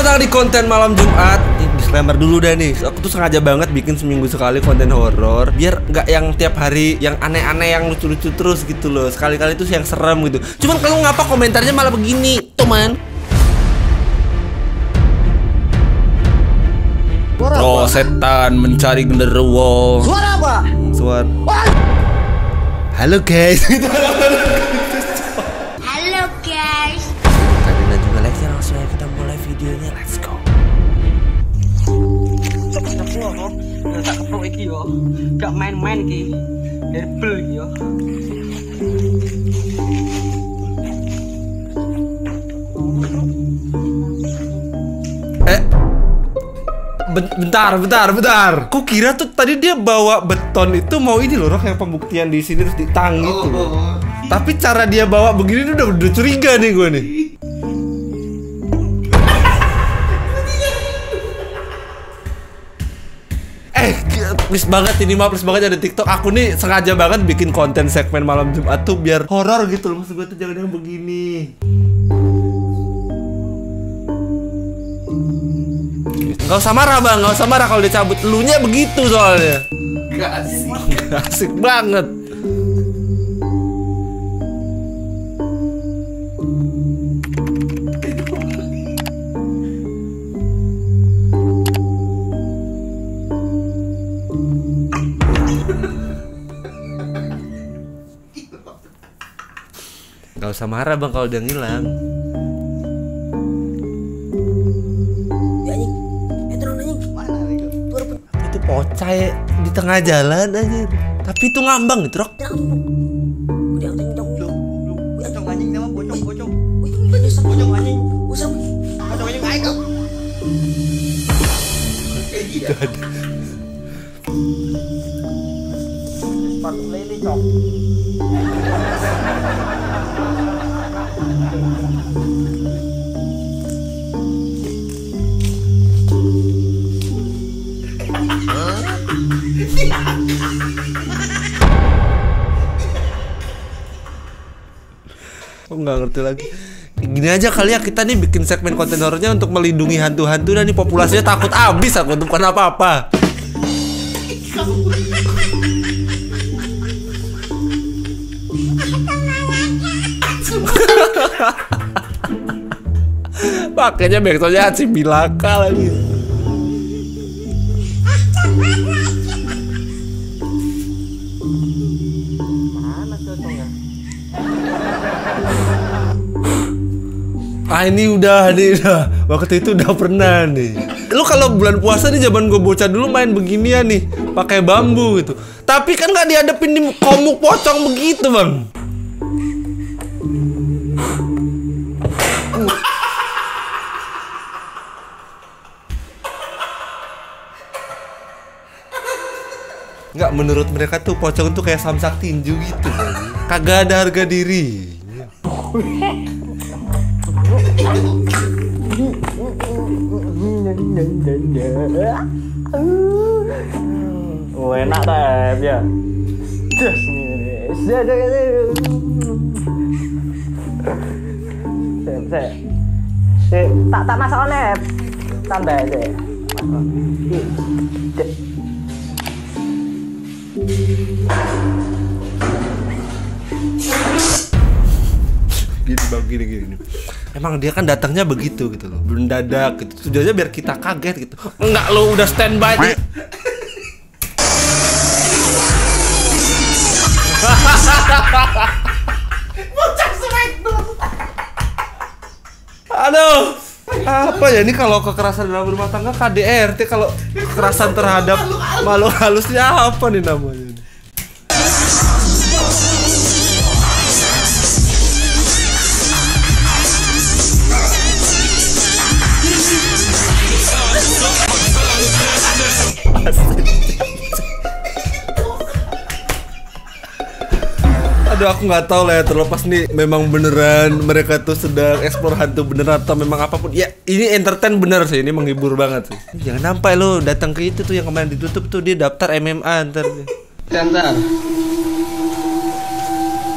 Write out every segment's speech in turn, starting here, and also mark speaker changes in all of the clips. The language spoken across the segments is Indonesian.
Speaker 1: datang di konten malam Jumat. Disclaimer dulu deh nih, aku tuh sengaja banget bikin seminggu sekali konten horor, biar nggak yang tiap hari yang aneh-aneh, yang lucu-lucu terus gitu loh. Sekali-kali tuh yang serem gitu. Cuman kalau ngapa komentarnya malah begini, teman? Oh, setan mencari genderuwo.
Speaker 2: Suara apa?
Speaker 1: Suara. Halo guys.
Speaker 3: Halo guys.
Speaker 1: Kalian dan juga like ya, langsung aja kita mulai videonya. Let's go.
Speaker 2: Tak keprok iki yo. Gak main-main iki. Herbal iki yo.
Speaker 1: Bentar. Kok kira tuh tadi dia bawa beton itu mau ini loh, yang pembuktian di sini terus ditang gitu. Tapi cara dia bawa begini udah curiga nih gue nih. Please banget ini mah, please banget ada TikTok. Aku nih sengaja banget bikin konten segmen malam Jumat tuh biar horor gitu loh. Maksud gue tuh jangan yang begini. Gak usah marah bang, gak usah marah kalau dicabut. Elunya begitu soalnya.
Speaker 2: Gak asik.
Speaker 1: Gak asik banget. Gak usah marah bang kalau udah ngilang. Itu pocai di tengah jalan aja. Tapi itu ngambang gitu, Rok.
Speaker 2: Bocong anjing nama bocong. Bocong anjing. Bocong anjing naik kok. Gitu ada. Sepatu lele cok.
Speaker 1: Aku nggak ngerti lagi. Gini aja kali ya, kita nih bikin segmen konten horornya untuk melindungi hantu-hantu, dan nih populasinya takut abis aku untuk bukan apa-apa. Pakainya backsoundnya si Bilaka lagi. Ini udah. Waktu itu udah pernah nih. Lu kalau bulan puasa nih, zaman gue bocah dulu main beginian nih, pakai bambu gitu. Tapi kan nggak dihadapin di komuk pocong begitu bang. Nggak, menurut mereka tuh pocong tuh kayak samsak tinju gitu bang. Kagak ada harga diri.
Speaker 2: Oh, enak deh ya. Tak masak onep. Tambah aja.
Speaker 1: Gini. Emang dia kan datangnya begitu gitu loh, mendadak gitu. Tujuannya biar kita kaget gitu. Enggak, lo udah standby nih. Aduh, apa ya ini kalau kekerasan dalam rumah tangga KDRT, kalau kekerasan terhadap makhluk halusnya apa nih namanya? Aduh, aku nggak tahu lah ya, terlepas nih memang beneran mereka tuh sedang eksplor hantu beneran atau memang apapun. Ya ini entertain bener sih, ini menghibur banget sih. Jangan sampai lo datang ke itu tuh yang kemarin ditutup tuh, dia daftar MMA ntar.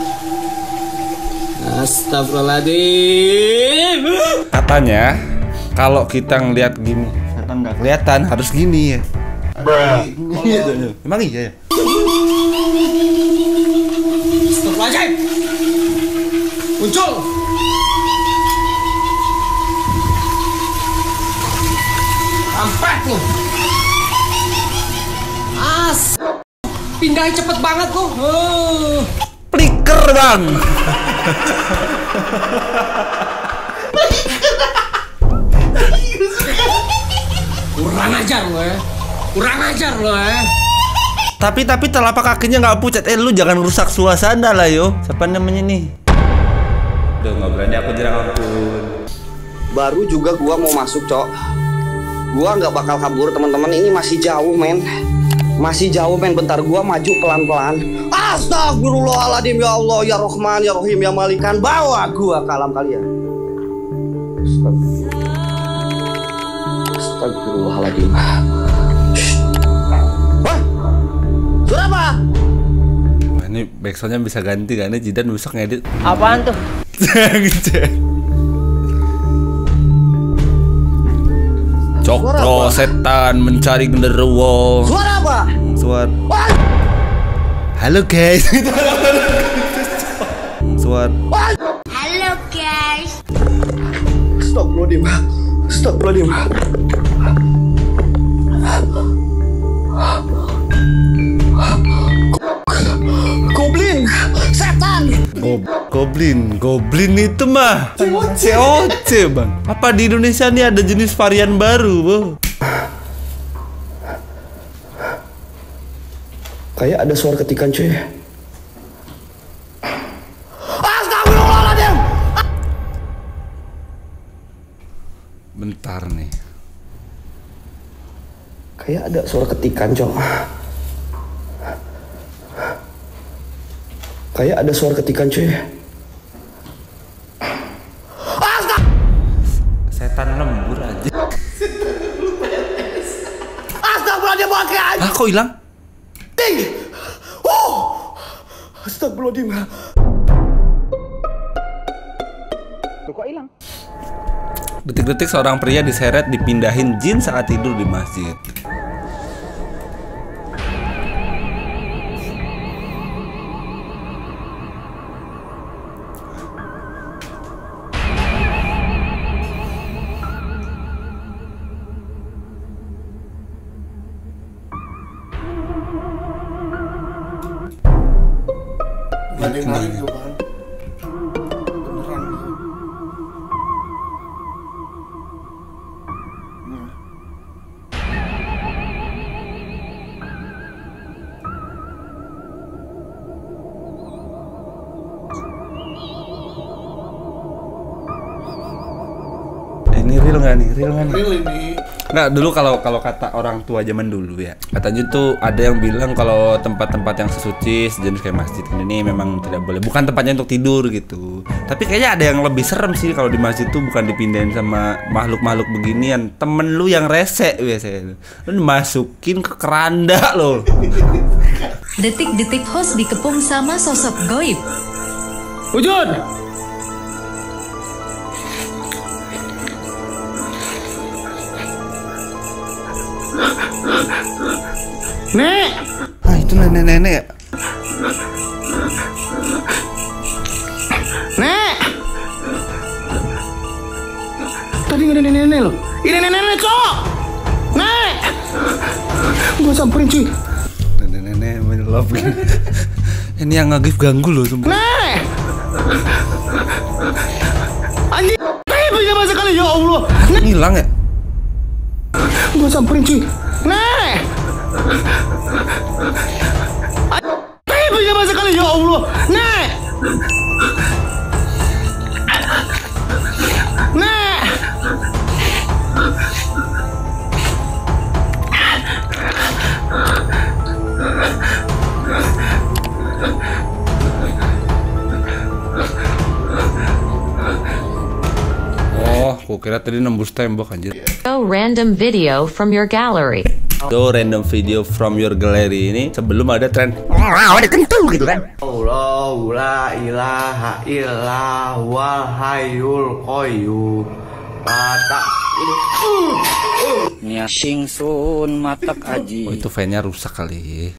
Speaker 2: Astagfirullahaladzim.
Speaker 1: Katanya Kalau kita ngeliat gini, setan nggak kelihatan, harus gini ya. Emang iya ya?
Speaker 2: Astagfirullahaladzim. Muncul. Kampret lu. Pindahnya cepet banget lu.
Speaker 1: Pliker bang.
Speaker 2: Kurang ajar lo ya. Kurang ajar lo ya.
Speaker 1: Tapi telapak kakinya nggak pucat. Lu jangan rusak suasana lah yo. Siapa namanya nih? Udah nggak berani aku jerang ampun.
Speaker 3: Baru juga gua mau masuk, Cok. Gua nggak bakal kabur, teman-teman. Ini masih jauh, men. Masih jauh, men. Bentar gua maju pelan-pelan. Astagfirullahaladzim, ya Allah, ya Rahman, ya Rahim, ya Malikan. Bawa gua ke alam kalian. Astagfirullahaladzim. Wah, suara apa?
Speaker 1: Nah, ini backsoundnya bisa ganti kan? Ini Jidan besok ngedit.
Speaker 2: Apaan tuh?
Speaker 1: Cokro setan mencari genderuwo.
Speaker 3: Suara apa?
Speaker 1: Suara. Halo guys. Suara.
Speaker 4: Halo guys.
Speaker 3: Astagfirullahaladzim. Astagfirullahaladzim. Goblin, setan.
Speaker 1: Goblin itu mah COC bang. Apa di Indonesia nih ada jenis varian baru, bang?
Speaker 3: Kayak ada suara ketikan, cuy. Astagfirullahaladzim.
Speaker 1: Bentar nih.
Speaker 3: Kayak ada suara ketikan, cok. Kayak ada suara ketikan, cuy.
Speaker 1: Setan lembur aja.
Speaker 3: Astagfirullahaladzim, pakai aja.
Speaker 1: Ah, kok hilang?
Speaker 3: Astagfirullahaladzim.
Speaker 2: Kok hilang?
Speaker 1: Detik-detik seorang pria diseret dipindahin jin saat tidur di masjid.
Speaker 5: Hari itu kan beneran gitu.
Speaker 1: Ini real nggak nih? Real nggak nih?
Speaker 5: Real ini.
Speaker 1: Nggak, dulu kalau kata orang tua zaman dulu ya, katanya tuh ada yang bilang kalau tempat-tempat yang sesuci sejenis kayak masjid ini memang tidak boleh, bukan tempatnya untuk tidur gitu. Tapi kayaknya ada yang lebih serem sih kalau di masjid tuh bukan dipindahin sama makhluk-makhluk beginian. Temen lu yang rese biasanya, lu masukin ke keranda lo.
Speaker 4: Detik-detik host dikepung sama sosok goib.
Speaker 2: Wujud. Nek.
Speaker 1: Ah, itu nenek-nenek.
Speaker 2: Nek. Tadi nggak ada nenek-nenek loh. Ini nenek-nenek, Cok. Nek. Gua samperin, cuy.
Speaker 1: Nenek-nenek menelop gitu. Ini yang ngagif ganggu loh sumpah.
Speaker 2: Nek. Anjing. Tapi masa kali ya Allah. Nek.
Speaker 1: Hilang ya?
Speaker 2: Gua samperin, cuy. Nek. Tapi masa kali ya Allah. Nek. Nek.
Speaker 1: Oh, kukira tadi nembus tembok anjir.
Speaker 4: Show random video from your gallery.
Speaker 1: Itu random video from your gallery ini sebelum ada tren ada kentul gitu kan.
Speaker 3: Allahu la ilaha illa huwal hayyul qayyum. La
Speaker 6: Nia singsun matak aji.
Speaker 1: Oh itu fan-nya rusak kali.